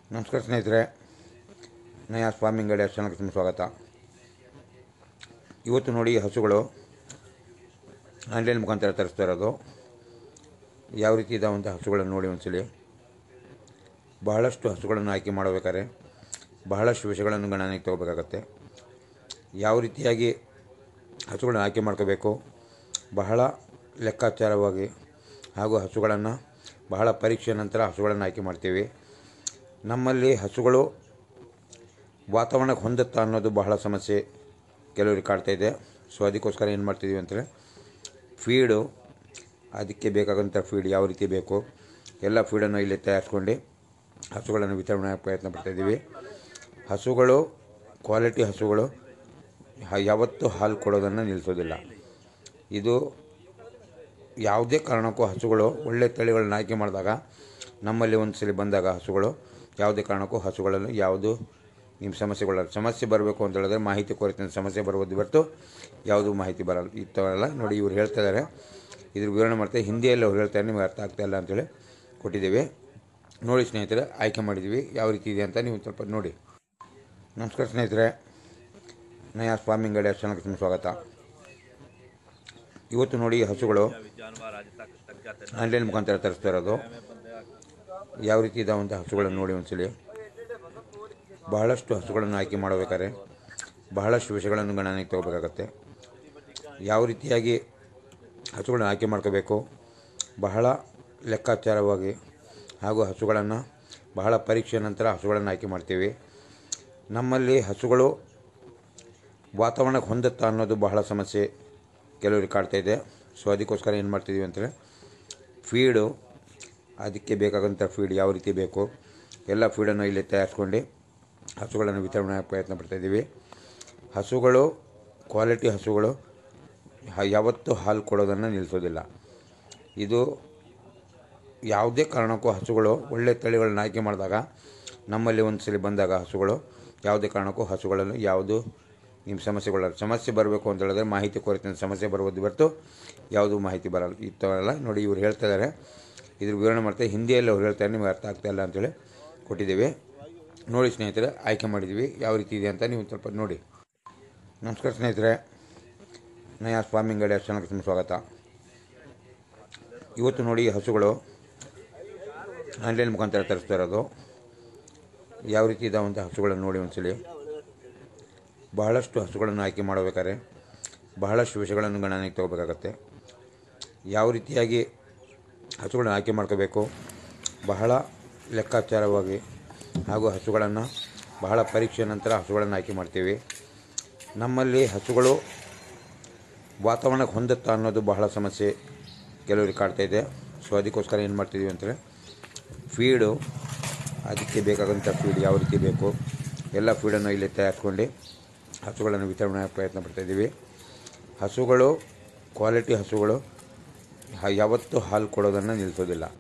ನಮಸ್ಕಾರ ಸ್ನೇಹಿತರೆ, ನಯ ಫಾರ್ಮಿಂಗ್ ಐಡಿಯಾಸ್ ಚಾನಲ್ಗೆ ತುಂಬ ಸ್ವಾಗತ. ಇವತ್ತು ನೋಡಿ, ಹಸುಗಳು ಆನ್ಲೈನ್ ಮುಖಾಂತರ ತರಿಸ್ತಾ ಇರೋದು. ಯಾವ ರೀತಿ ಇದಾವಂಥ ಹಸುಗಳನ್ನು ನೋಡಿ ಒಂದ್ಸಲಿ. ಬಹಳಷ್ಟು ಹಸುಗಳನ್ನು ಆಯ್ಕೆ ಮಾಡಬೇಕಾದ್ರೆ ಬಹಳಷ್ಟು ವಿಷಯಗಳನ್ನು ಗಣನೆಗೆ ತಗೋಬೇಕಾಗತ್ತೆ. ಯಾವ ರೀತಿಯಾಗಿ ಹಸುಗಳನ್ನು ಆಯ್ಕೆ ಮಾಡ್ಕೋಬೇಕು, ಬಹಳ ಲೆಕ್ಕಾಚಾರವಾಗಿ ಹಾಗೂ ಹಸುಗಳನ್ನು ಬಹಳ ಪರೀಕ್ಷೆ ನಂತರ ಹಸುಗಳನ್ನು ಆಯ್ಕೆ ಮಾಡ್ತೀವಿ. ನಮ್ಮಲ್ಲಿ ಹಸುಗಳು ವಾತಾವರಣಕ್ಕೆ ಹೊಂದುತ್ತಾ ಅನ್ನೋದು ಬಹಳ ಸಮಸ್ಯೆ ಕೆಲವರಿಗೆ ಕಾಡ್ತಾಯಿದೆ. ಸೊ ಅದಕ್ಕೋಸ್ಕರ ಏನು ಮಾಡ್ತಿದ್ದೀವಿ ಅಂದರೆ, ಫೀಡು, ಅದಕ್ಕೆ ಬೇಕಾದಂಥ ಫೀಡ್ ಯಾವ ರೀತಿ ಬೇಕು ಎಲ್ಲ ಫೀಡನ್ನು ಇಲ್ಲಿ ತಯಾರಿಸ್ಕೊಂಡು ಹಸುಗಳನ್ನು ವಿತರಣೆ ಪ್ರಯತ್ನ ಪಡ್ತಾಯಿದ್ದೀವಿ. ಹಸುಗಳು, ಕ್ವಾಲಿಟಿ ಹಸುಗಳು ಯಾವತ್ತೂ ಹಾಲು ಕೊಡೋದನ್ನು ನಿಲ್ಲಿಸೋದಿಲ್ಲ. ಇದು ಯಾವುದೇ ಕಾರಣಕ್ಕೂ ಹಸುಗಳು ಒಳ್ಳೆ ತಳಿಗಳನ್ನ ಆಯ್ಕೆ ಮಾಡಿದಾಗ, ನಮ್ಮಲ್ಲಿ ಒಂದು ಸಲ ಬಂದಾಗ ಹಸುಗಳು ಯಾವುದೇ ಕಾರಣಕ್ಕೂ ಹಸುಗಳಲ್ಲಿ ಯಾವುದು ನಿಮ್ಮ ಸಮಸ್ಯೆ ಬರಬೇಕು ಅಂತ ಹೇಳಿದ್ರೆ ಮಾಹಿತಿ ಕೊರತೆಯಿಂದ ಸಮಸ್ಯೆ ಬರ್ಬೋದು ಹೊರತು ಯಾವುದೂ ಮಾಹಿತಿ ಬರಲ್ಲ. ಇತ್ತವಲ್ಲ ನೋಡಿ, ಇವ್ರು ಹೇಳ್ತಾ ಇದ್ದಾರೆ, ಇದ್ರ ವಿವರಣೆ ಮಾಡ್ತಾರೆ, ಹಿಂದಿಯಲ್ಲಿ ಅವ್ರು ಹೇಳ್ತಾರೆ, ನಿಮಗೆ ಅರ್ಥ ಆಗ್ತಾ ಇಲ್ಲ ಅಂತೇಳಿ ಕೊಟ್ಟಿದ್ದೀವಿ. ನೋಡಿ ಸ್ನೇಹಿತರೆ, ಆಯ್ಕೆ ಮಾಡಿದ್ದೀವಿ ಯಾವ ರೀತಿ ಇದೆ ಅಂತ ನೀವು ಸ್ವಲ್ಪ ನೋಡಿ. ನಮಸ್ಕಾರ ಸ್ನೇಹಿತರೆ, ನಯ ಫಾರ್ಮಿಂಗ್ ಐಡಿಯಾಸ್ ಚಾನಲ್ಗೆ ತುಂಬ ಸ್ವಾಗತ. ಇವತ್ತು ನೋಡಿ, ಹಸುಗಳು ಆನ್ಲೈನ್ ಮುಖಾಂತರ ತರಿಸ್ತಾ ಇರೋದು. ಯಾವ ರೀತಿ ಇದಾವಂಥ ಹಸುಗಳನ್ನು ನೋಡಿ ಒಂದ್ಸಲಿ. ಬಹಳಷ್ಟು ಹಸುಗಳನ್ನು ಆಯ್ಕೆ ಮಾಡಬೇಕಾದ್ರೆ ಬಹಳಷ್ಟು ವಿಷಯಗಳನ್ನು ಗಣನೆಗೆ ತಗೋಬೇಕಾಗತ್ತೆ. ಯಾವ ರೀತಿಯಾಗಿ ಹಸುಗಳನ್ನು ಆಯ್ಕೆ ಮಾಡ್ಕೋಬೇಕು, ಬಹಳ ಲೆಕ್ಕಾಚಾರವಾಗಿ ಹಾಗೂ ಹಸುಗಳನ್ನು ಬಹಳ ಪರೀಕ್ಷೆ ನಂತರ ಹಸುಗಳನ್ನು ಆಯ್ಕೆ ಮಾಡ್ತೀವಿ. ನಮ್ಮಲ್ಲಿ ಹಸುಗಳು ವಾತಾವರಣಕ್ಕೆ ಹೊಂದುತ್ತಾ ಅನ್ನೋದು ಬಹಳ ಸಮಸ್ಯೆ ಕೆಲವರಿಗೆ ಕಾಡ್ತಾಯಿದೆ. ಸೊ ಅದಕ್ಕೋಸ್ಕರ ಏನು ಮಾಡ್ತಿದ್ದೀವಿ ಅಂದರೆ, ಫೀಡು, ಅದಕ್ಕೆ ಬೇಕಾದಂಥ ಫೀಡ್ ಯಾವ ರೀತಿ ಬೇಕು ಎಲ್ಲ ಫೀಡನ್ನು ಇಲ್ಲಿ ತಯಾರಿಸ್ಕೊಂಡು ಹಸುಗಳನ್ನು ವಿತರಣೆ ಪ್ರಯತ್ನ ಪಡ್ತಾಯಿದ್ದೀವಿ. ಹಸುಗಳು, ಕ್ವಾಲಿಟಿ ಹಸುಗಳು ಯಾವತ್ತೂ ಹಾಲು ಕೊಡೋದನ್ನು ನಿಲ್ಲಿಸೋದಿಲ್ಲ. ಇದು ಯಾವುದೇ ಕಾರಣಕ್ಕೂ ಹಸುಗಳು ಒಳ್ಳೆ ತಳಿಗಳನ್ನ ಆಯ್ಕೆ ಮಾಡಿದಾಗ, ನಮ್ಮಲ್ಲಿ ಒಂದು ಸಲ ಬಂದಾಗ ಹಸುಗಳು ಯಾವುದೇ ಕಾರಣಕ್ಕೂ ಹಸುಗಳಲ್ಲಿ ಯಾವುದು ನಿಮ್ಮ ಸಮಸ್ಯೆ ಬರಬೇಕು ಅಂತ ಹೇಳಿದ್ರೆ ಮಾಹಿತಿ ಕೊರತೆಯಿಂದ ಸಮಸ್ಯೆ ಬರ್ಬೋದು ಹೊರತು ಯಾವುದೂ ಮಾಹಿತಿ ಬರಲ್ಲ. ಇತ್ತವಲ್ಲ ನೋಡಿ, ಇವ್ರು ಹೇಳ್ತಾ ಇದ್ದಾರೆ, ಇದ್ರ ವಿವರಣೆ ಮಾಡ್ತಾರೆ, ಹಿಂದಿಯಲ್ಲಿ ಅವ್ರು ಹೇಳ್ತಾರೆ, ನಿಮಗೆ ಅರ್ಥ ಆಗ್ತಾ ಇಲ್ಲ ಅಂತೇಳಿ ಕೊಟ್ಟಿದ್ದೀವಿ. ನೋಡಿ ಸ್ನೇಹಿತರೆ, ಆಯ್ಕೆ ಮಾಡಿದ್ದೀವಿ ಯಾವ ರೀತಿ ಇದೆ ಅಂತ ನೀವು ಸ್ವಲ್ಪ ನೋಡಿ. ನಮಸ್ಕಾರ ಸ್ನೇಹಿತರೆ, ನಯ ಫಾರ್ಮಿಂಗ್ ಐಡಿಯಾಸ್ ಚಾನಲ್ಗೆ ತುಂಬ ಸ್ವಾಗತ. ಇವತ್ತು ನೋಡಿ, ಹಸುಗಳು ಆನ್ಲೈನ್ ಮುಖಾಂತರ ತರಿಸ್ತಾ ಇರೋದು. ಯಾವ ರೀತಿ ಇದಾವಂಥ ಹಸುಗಳನ್ನು ನೋಡಿ ಒಂದ್ಸಲಿ. ಬಹಳಷ್ಟು ಹಸುಗಳನ್ನು ಆಯ್ಕೆ ಮಾಡಬೇಕಾದ್ರೆ ಬಹಳಷ್ಟು ವಿಷಯಗಳನ್ನು ಗಣನೆಗೆ ತಗೋಬೇಕಾಗತ್ತೆ. ಯಾವ ರೀತಿಯಾಗಿ ಹಸುಗಳನ್ನು ಆಯ್ಕೆ ಮಾಡ್ಕೋಬೇಕು, ಬಹಳ ಲೆಕ್ಕಾಚಾರವಾಗಿ ಹಾಗೂ ಹಸುಗಳನ್ನು ಬಹಳ ಪರೀಕ್ಷೆ ನಂತರ ಹಸುಗಳನ್ನು ಆಯ್ಕೆ ಮಾಡ್ತೀವಿ. ನಮ್ಮಲ್ಲಿ ಹಸುಗಳು ವಾತಾವರಣಕ್ಕೆ ಹೊಂದುತ್ತಾ ಅನ್ನೋದು ಬಹಳ ಸಮಸ್ಯೆ ಕೆಲವರಿಗೆ ಕಾಡ್ತಾಯಿದೆ. ಸೊ ಅದಕ್ಕೋಸ್ಕರ ಏನು ಮಾಡ್ತಿದ್ದೀವಿ ಅಂದರೆ, ಫೀಡು, ಅದಕ್ಕೆ ಬೇಕಾದಂಥ ಫೀಡ್ ಯಾವ ರೀತಿ ಬೇಕು ಎಲ್ಲ ಫೀಡನ್ನು ಇಲ್ಲಿ ತಯಾರಿಸ್ಕೊಂಡು ಹಸುಗಳನ್ನು ವಿತರಣೆ ಪ್ರಯತ್ನ ಪಡ್ತಾಯಿದ್ದೀವಿ. ಹಸುಗಳು, ಕ್ವಾಲಿಟಿ ಹಸುಗಳು ಯಾವತ್ತೂ ಹಾಲು ಕೊಡೋದನ್ನು ನಿಲ್ಲಿಸೋದಿಲ್ಲ.